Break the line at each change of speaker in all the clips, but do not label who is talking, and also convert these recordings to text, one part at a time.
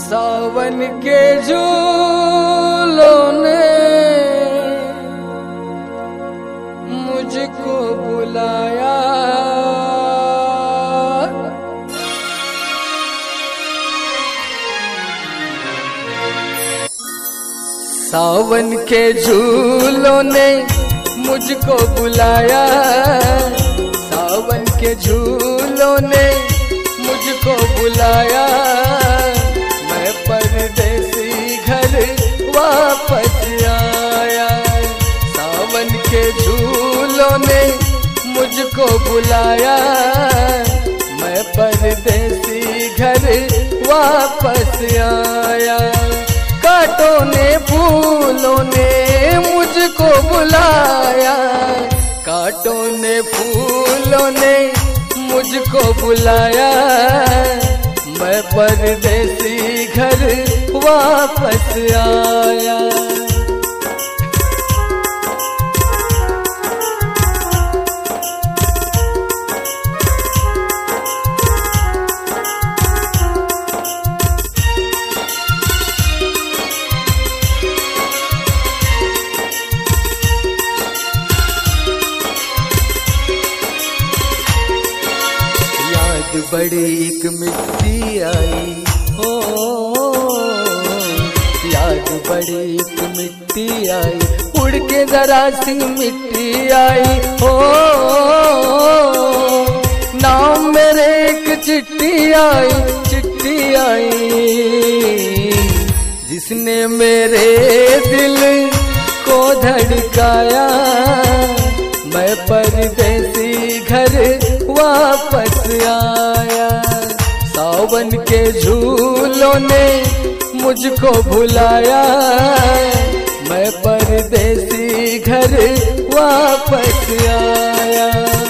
सावन के झूलों ने मुझको बुलाया, सावन के झूलों ने मुझको बुलाया, सावन के झूलों ने मुझको बुलाया। मैं परदेसी घर वापस आया, सावन के झूलों ने मुझको बुलाया। मैं परदेसी घर वापस आया। कांटों ने फूलों ने मुझको बुलाया, कांटों ने फूलों ने मुझको बुलाया। मैं परदेसी घर वापस आया। बड़ी एक मिट्टी आई हो, याद बड़ी एक मिट्टी आई, उड़ के जरा सी मिट्टी आई हो। नाम मेरे एक चिट्ठी आई, चिट्ठी आई, जिसने मेरे दिल को धड़काया। मैं परदेसी घर वापस आया, सावन के झूलों ने मुझको भुलाया। मैं परदेसी घर वापस आया।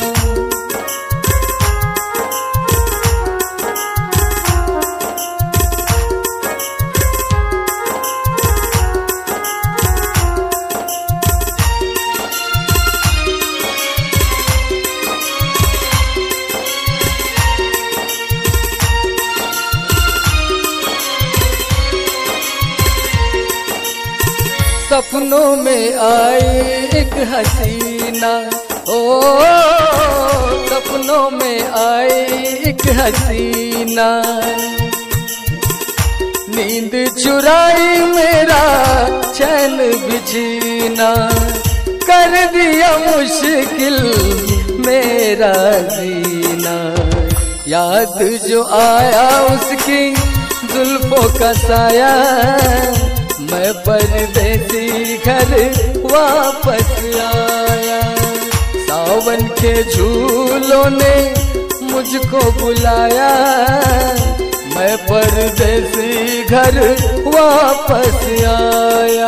सपनों में आई एक हसीना, ओ सपनों में आई एक हसीना, नींद चुराई मेरा चैन बिछीना, कर दिया मुश्किल मेरा जीना। याद जो आया उसकी जुल्फों का साया। मैं परदेसी घर वापस आया, सावन के झूलों ने मुझको बुलाया। मैं परदेसी घर वापस आया।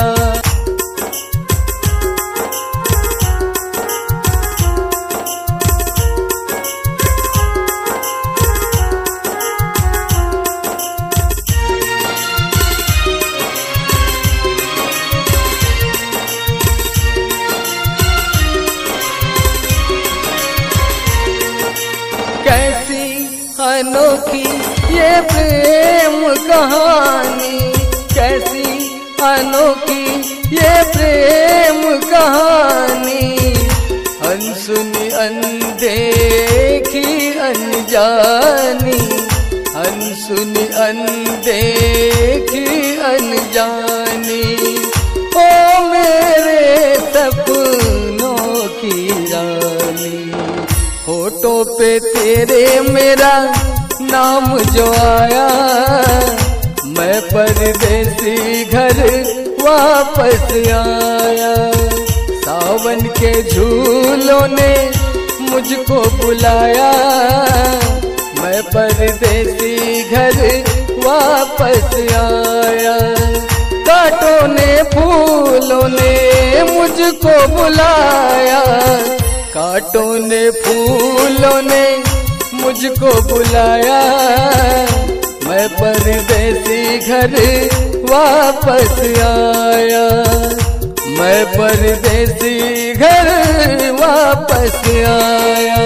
कैसी अनोखी ये प्रेम कहानी, कैसी अनोखी ये प्रेम कहानी। अनसुनी अनदेखी अनजानी, अनसुनी अनदेखी अनजानी। ओ मेरे सपनों की रानी, होठों पे तेरे मेरा नाम जो आया। मैं परदेसी घर वापस आया, सावन के झूलों ने मुझको बुलाया। मैं परदेसी घर वापस आया। कांटों ने फूलों ने मुझको बुलाया, कांटों ने फूलों ने मुझको बुलाया। मैं परदेसी घर वापस आया, मैं परदेसी घर वापस आया।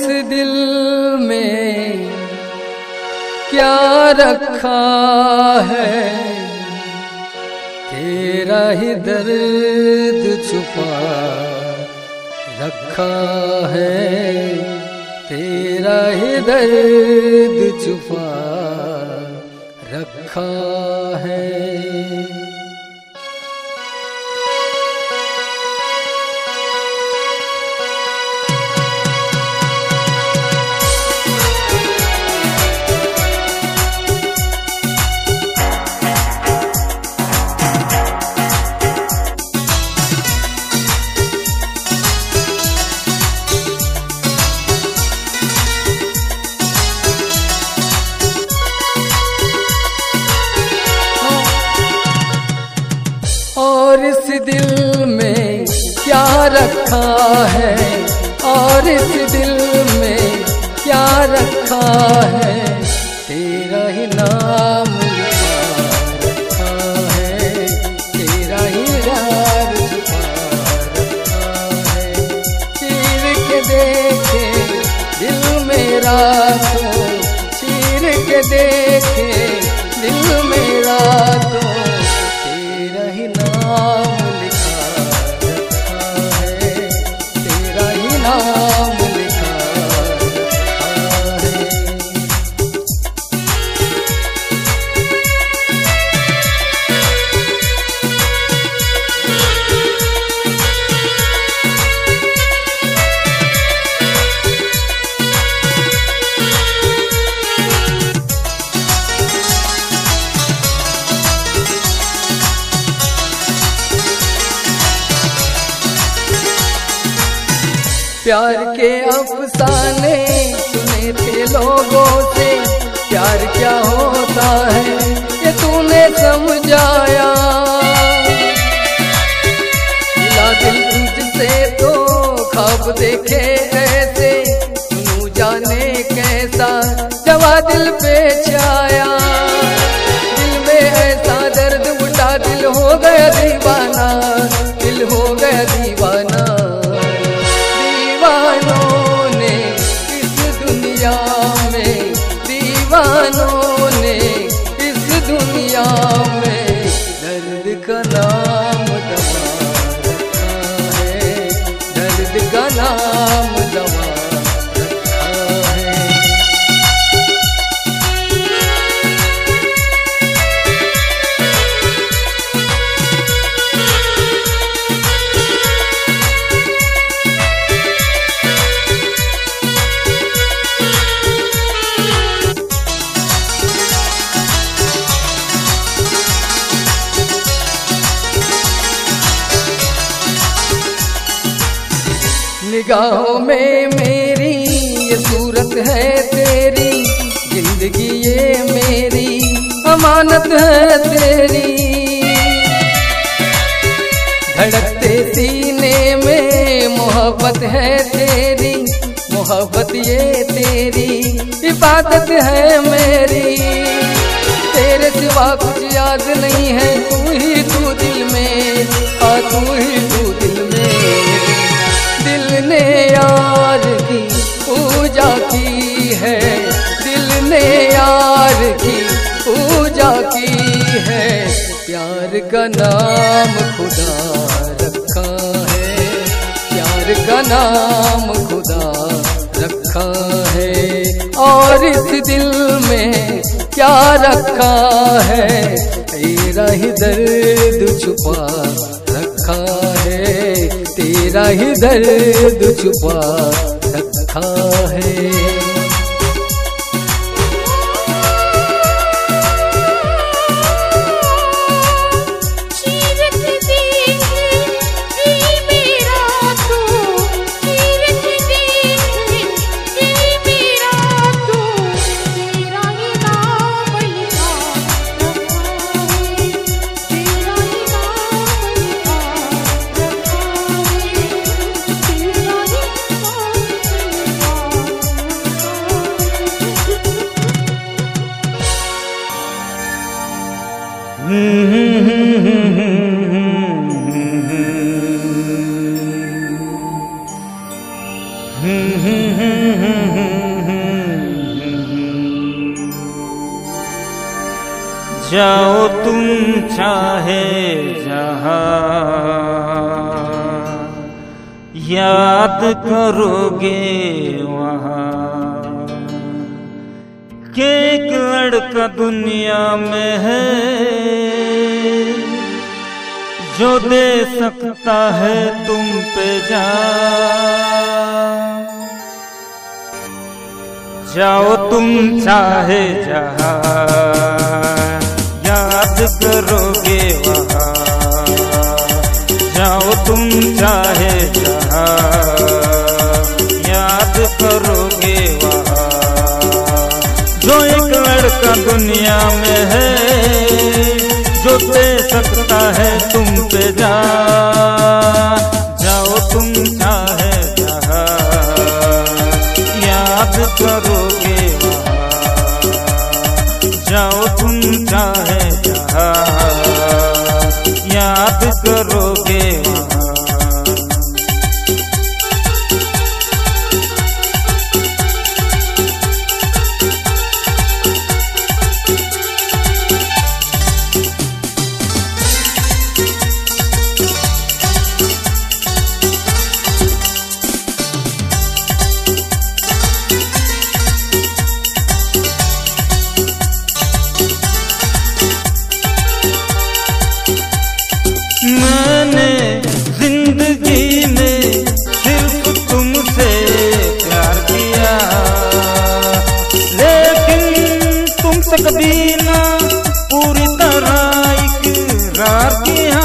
दिल में क्या रखा है, तेरा ही दर्द छुपा रखा है, तेरा ही दर्द छुपा रखा है। और इस दिल में क्या रखा है, और इस दिल में क्या रखा है, तेरा ही नाम लिखा रखा है, तेरा ही यार छुपा रखा है। चीर के देखे दिल मेरा तो, चीर के देखे दिल मेरा तो, नाम लिखा रखा है, तेरा ही नाम लिखा रखा है। प्यार के अफसाने सुने थे लोगों से, प्यार क्या होता है ये तूने समझाया। मिला दिल तुझसे तो ख्वाब देखे ऐसे, तू जाने कैसा जवा दिल पे छाया। दिल में ऐसा दर्द उठा, दिल हो गया दीवाना, दिल हो गया दीवाना। दीवानों ने इस दुनिया में, दीवानों ने इस दुनिया में दर्द का नाम दवा रखा है, दर्द का नाम दवा रखा है। निगाहों में मेरी ये सूरत है तेरी, जिंदगी ये मेरी अमानत है तेरी। धड़कते सीने में मोहब्बत है तेरी, मोहब्बत ये तेरी इबादत है मेरी। तेरे सिवा कुछ याद नहीं है, तू ही तू दिल में, तू ही तू दिल में। दिल ने यार की पूजा की है, दिल ने यार की पूजा की है। प्यार का नाम खुदा रखा है, प्यार का नाम खुदा रखा है। और इस दिल में क्या रखा है, तेरा ही दर्द छुपा रखा है, तेरा ही दर्द छुपा रखा है।
जाओ तुम चाहे जहाँ, याद करोगे वहाँ कि एक लड़का दुनिया में है जो दे सकता है तुम पे जान। जाओ तुम चाहे जहाँ, याद करोगे वहाँ। जाओ तुम चाहे जहाँ, याद करोगे वहाँ। जो एक लड़का दुनिया में है जो दे सकता है तुम पे जान। जाओ तुम चाहे जहाँ, याद करोगे वहाँ। जाओ तुम चाहे जहाँ, याद करोगे वहाँ। मैंने जिंदगी में सिर्फ तुमसे प्यार किया, लेकिन तुमसे कभी ना पूरी तरह इकरार किया।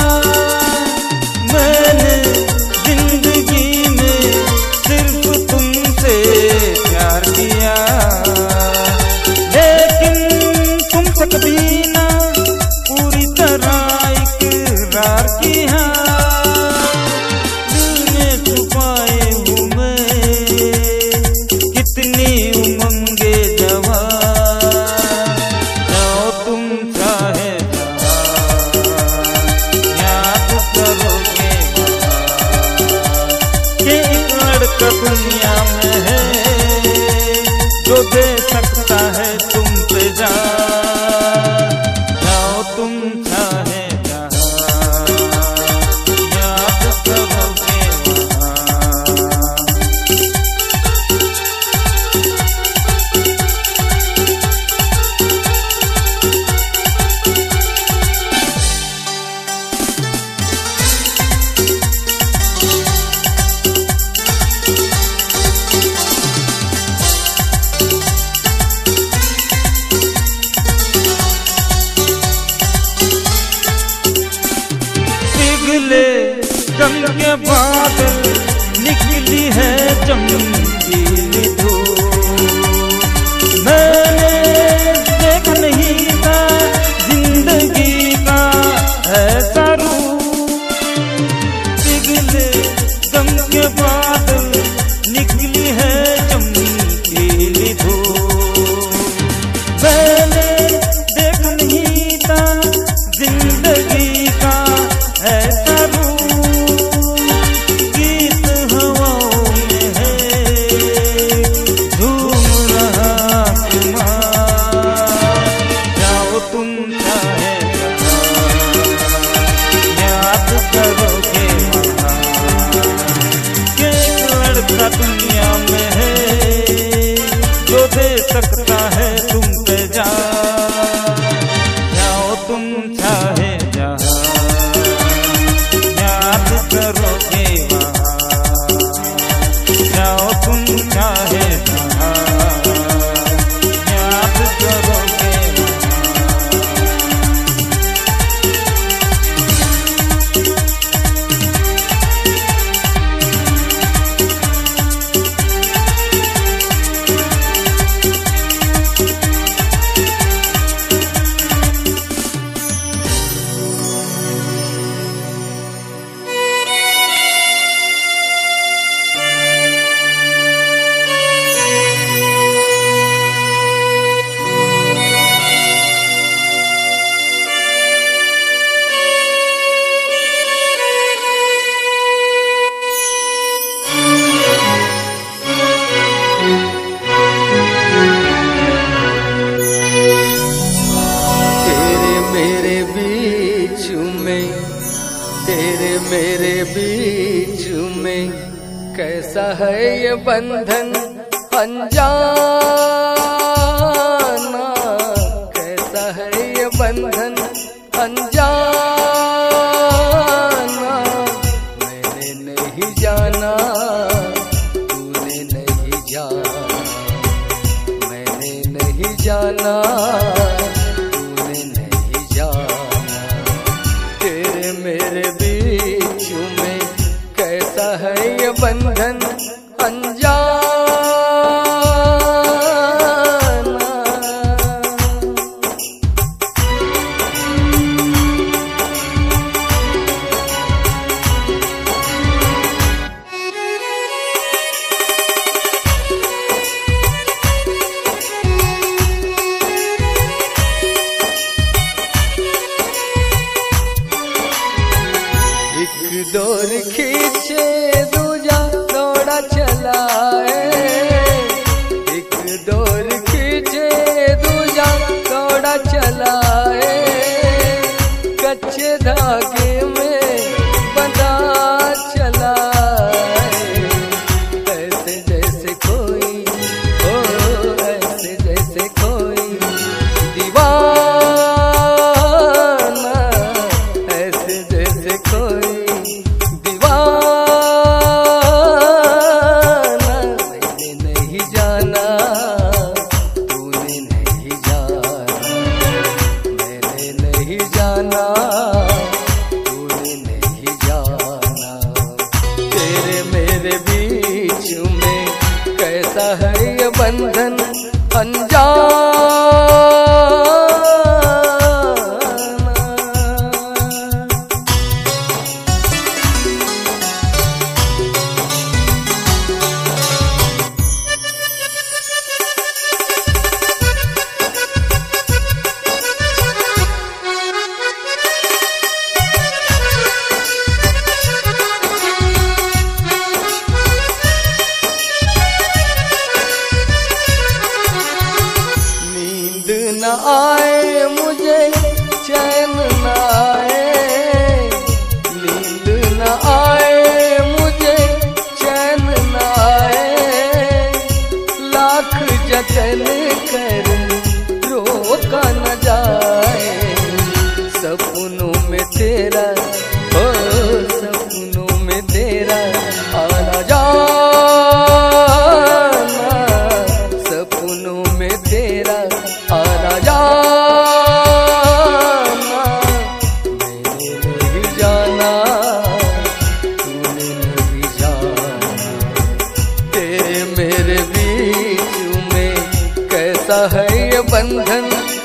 मैंने जिंदगी में सिर्फ तुमसे प्यार किया, लेकिन तुमसे कभी ना पूरी तरह इकरार किया। दिल में छुपाए हूँ मैं कितनी उमंगे जवान। जाओ तुम चाहे जहाँ, याद करोगे वहाँ। कि एक लड़का दुनिया में है जो दे सकता है तुम पे जान। जाओ तुम चाहे गम के बादल निकली है चमकीली धूप। मैंने देखा नहीं था जिंदगी का ऐसा रूप। पिघले गम के बादल निकली है चमकीली धूप। मैंने देखा नहीं था जिंदगी का ऐसा रूप। गीत हवाओं में है
है ये बंधन अनजाना, कैसा है ये बंधन अनजाना। मैंने नहीं जाना, तूने नहीं जाना, मैंने नहीं जाना, तूने नहीं जाना। तेरे मेरे बीच में कैसा है ये बंधन अनजाना। एक डोर खींचे दूजा दौड़ा चलाए, एक डोर खींचे दूजा दौड़ा चलाए। कच्चे धागे में बंधा चलाए, ऐसे जैसे कोई हो, ऐसे जैसे कोई दीवाना, ऐसे जैसे कोई तूने नहीं जाना। तेरे मेरे बीच में कैसा है ये बंधन अनजाना। न आए मुझे चैन न आए, नींद न आए मुझे चैन न आए। लाख जतन कर रोका न जाए, सपनों में तेरा हो, सपनों में तेरा आना जाना, सपनों में तेरा आना जाना। मैंने नहीं जाना, तूने नहीं जाना। तेरे मेरे बीच में कैसा है ये बंधन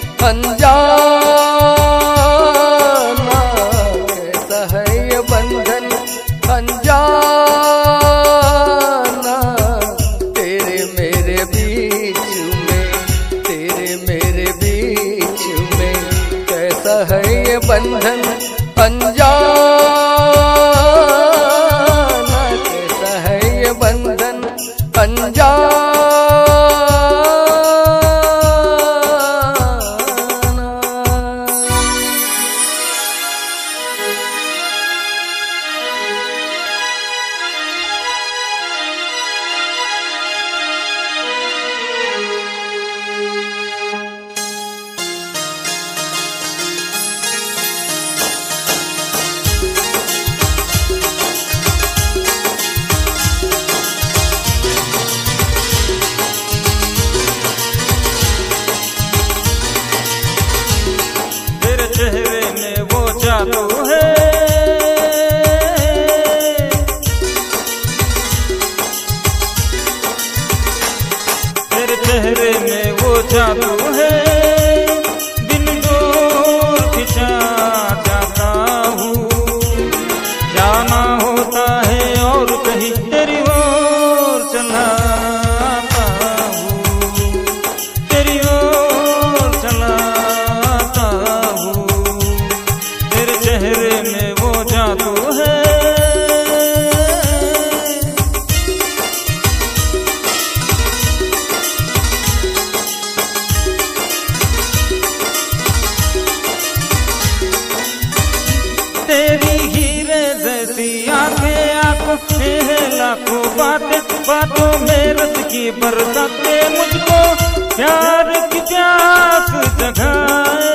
अनजाना, कैसा है ये बंधन अनजाना। तेरे मेरे बीच में, तेरे मेरे बीच में कैसा है ये बंधन अनजाना, कैसा है ये बंधन अनजाना।
चेहरे में वो जादू है, तेरे चेहरे में वो जादू है। दिल दूर खिंचा जाता हूँ, जाना होता है और कहीं तेरी ओर चला आता हूँ, तेरी ओर चला चेहरे में वो जादू है। तेरी हीरे जैसी आंखें, आंखों में लाखों बातें, बातों में रस की बरसातें मुझको प्यार की प्यास जगाए।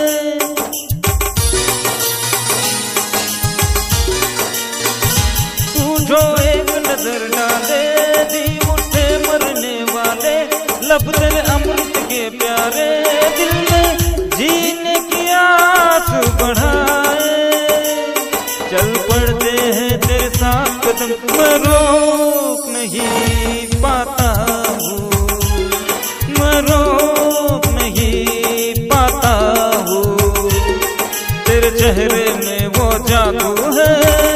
तू जो एक नजर डाले जी उठे मरने वाले, लब तेरे अमृत के प्यारे, दिल में जीने की आस बढ़ाए। चल पड़ते हैं तेरे साथ कदम, मैं रोक नहीं पाता हूँ, मैं रोक नहीं पाता हूँ। तेरे चेहरे में वो जादू है,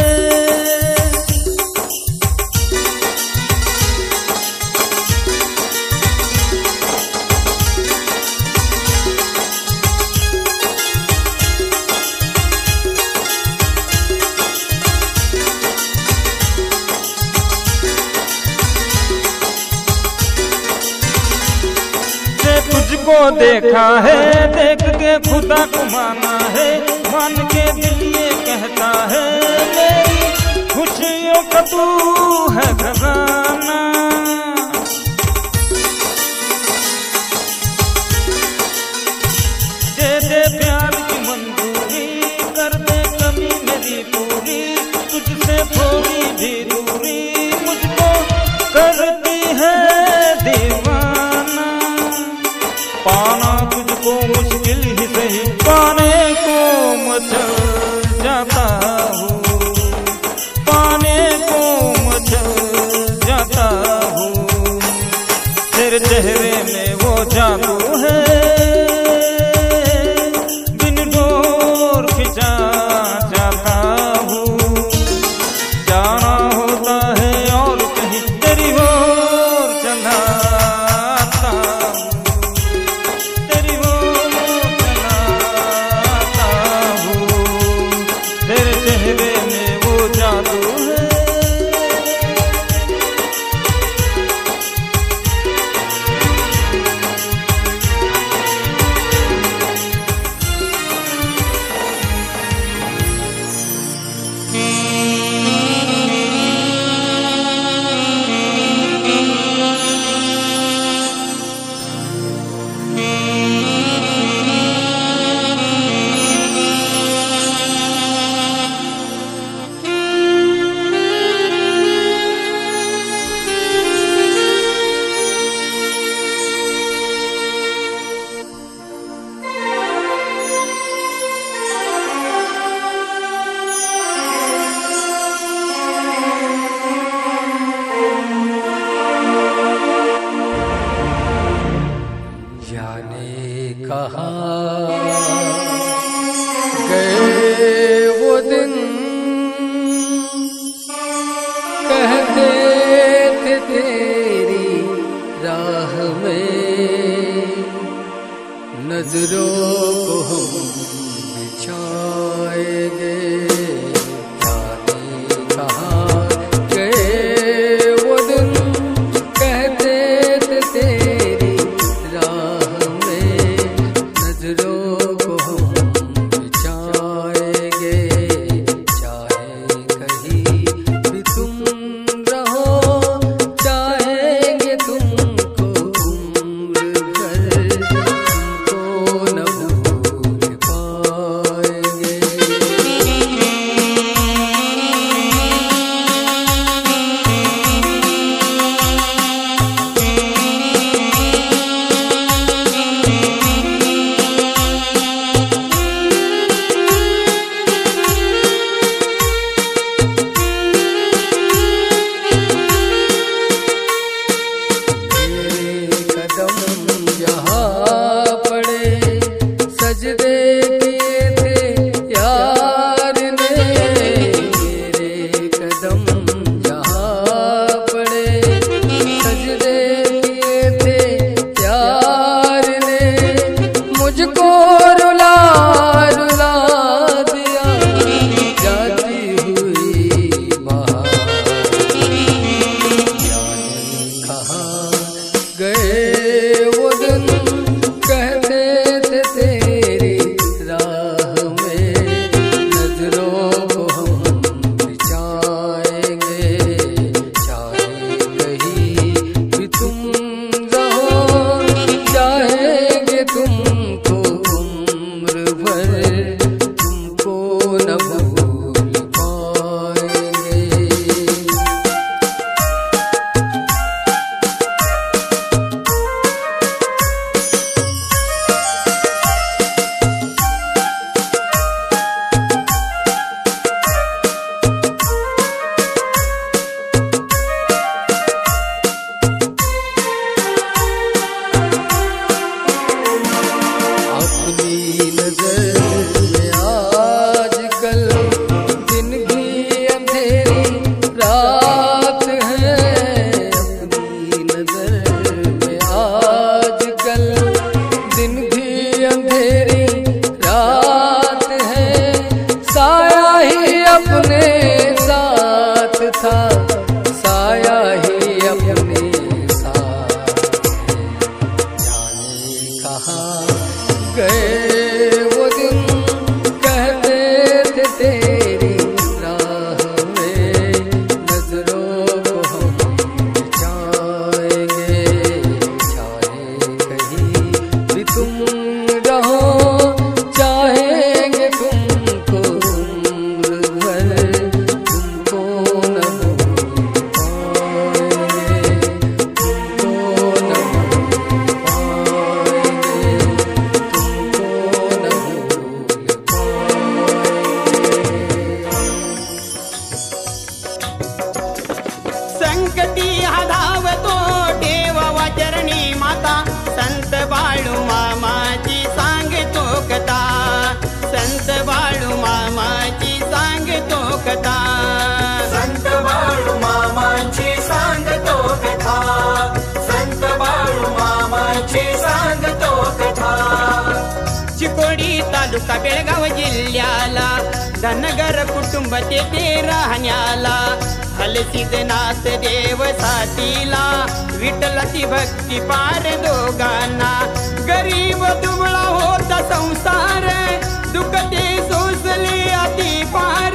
तुझको देखा है देख के खुदा को माना है, मान के दिल ये कहता है मेरी खुशियों का तू है खजाना। दे दे प्यार की मंजूरी, कर दे कमी मेरी पूरी, तुझसे थोड़ी भी दूरी मुझको करती है दीवाना। पाना तुझको मुश्किल ही सही, पाने को मचल जाता हूँ, पाने को मचल जाता हूँ। तेरे चेहरे में वो जादू है, बिन डोर खिंचा जाता हूँ। जाना होता है और कहीं तेरी ओर चला आता हूँ, चेहरे में वो जादू है।
कहाँ गए वो दिन, कहते थे तेरी राह में नजरों को हम बिछाएंगे। जाने कहाँ गए वो दिन, कहते थे तेरी राह में नजरों को हम बिछाएंगे। चाहे कहीं भी तुम रहो, चाहेंगे तुमको उम्र भर, तुमको न भूल पाएंगे। गए वो दिन कहते थे तेरी राह में नजरों को हम बचाएंगे, चाहे कहीं भी तुम रहो, चाहेंगे तुमको उम्र भर, तुमको न भूल पाएंगे, तुमको न भूल पाएंगे, तुमको न भूल पाएंगे।
संकटी हा धावतो देवा चरणी माता, संत बाळू मामाची सांगतो कथा, संत बाळू मामाची सांगतो कथा,
संत बाळू मामाची सांगतो कथा, संत बाळू मामाची सांगतो कथा।
चिकोडी तालुका बेळगाव जिल्ह्याला धनगर कुटुंब तेथे राहण्याला, हलसिद्धनाथ देव साथीला, विठ्ठलाची भक्ती पार दोघांना, गरीब दुबळा होता संसार, दुःख ते सोसले अति पार,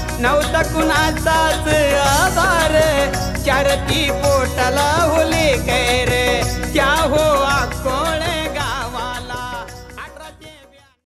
नव्हता कुणाचाच आधार, चारती पोटाला होले